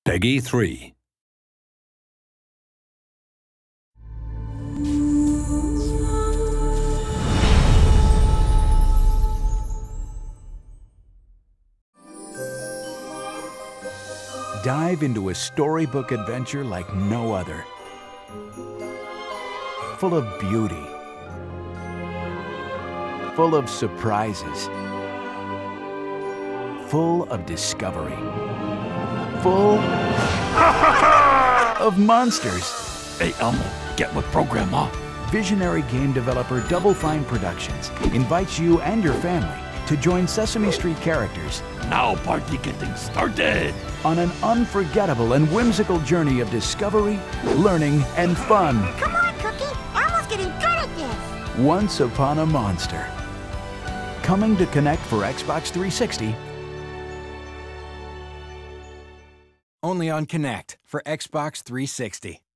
Peggy 3. Dive into a storybook adventure like no other. Full of beauty. Full of surprises. Full of discovery. Full of monsters. Hey, Elmo, get with program, huh? Visionary game developer Double Fine Productions invites you and your family to join Sesame Street characters Now party getting started. on an unforgettable and whimsical journey of discovery, learning, and fun. Come on, Cookie! Elmo's getting good at this! Once Upon a Monster. Coming to Connect for Xbox 360. Only on Connect for Xbox 360.